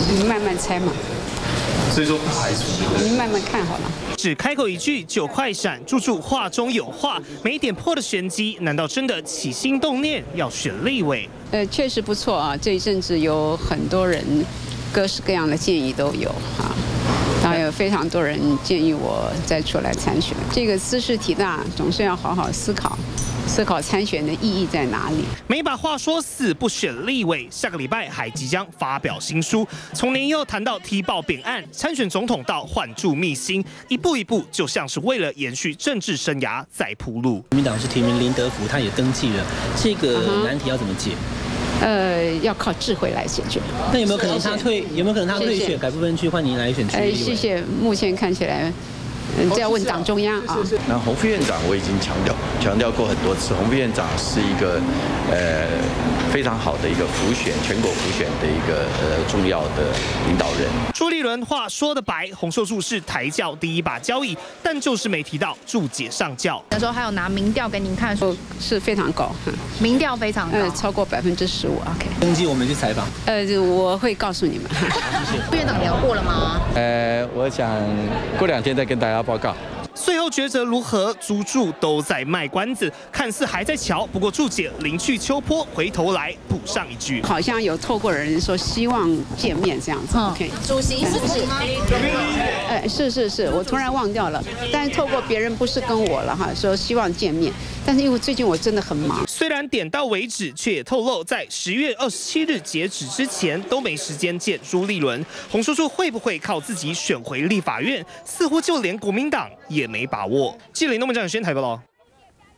你慢慢猜嘛。 所以说不排除， 你慢慢看好了。 只开口一句就快闪，处处话中有话，没点破的玄机，难道真的起心动念要选立委？ 确实不错啊，这一阵子有很多人各式各样的建议都有啊。当然有非常多人建议我再出来参选，这个姿势体大，总是要好好思考参选的意义在哪里。 没把话说死，不选立委，下个礼拜还即将发表新书，从年幼谈到踢爆扁案，参选总统到换柱秘辛，一步一步就像是为了延续政治生涯在铺路。 国民党是提名林德福，他也登记了，这个难题要怎么解？ 要靠智慧来解决。 那有没有可能他退？有没有可能他退选，改部分区换您来选区立委？ 谢谢。目前看起来，这要问党中央啊。 那洪副院长我已经强调过很多次，洪副院长是一个非常好的一个全国辅选的一个重要的领导人。 朱立伦话说得白，洪秀柱是台教第一把交椅，但就是没提到柱姐上轿。 那时候还有拿民调给您看，说是非常高， 民调非常高， 超过15%。OK。 登记我们去采访。 我会告诉你们。 好，谢谢。 副院长聊过了吗？ 我想过2天再跟大家报告。 最后抉择如何，朱柱都在卖关子，看似还在瞧，不过柱姐临去秋波，回头来补上一句， 好像有透过人说希望见面这样子。OK， 主席是指吗？ 是，我突然忘掉了，但是透过别人不是跟我了哈，说希望见面，但是因为最近我真的很忙。 虽然点到为止，却也透露在10月27日截止之前都没时间见朱立伦。洪叔叔会不会靠自己选回立法院？似乎就连国民党也没把握。记者林东门张宇轩台报道。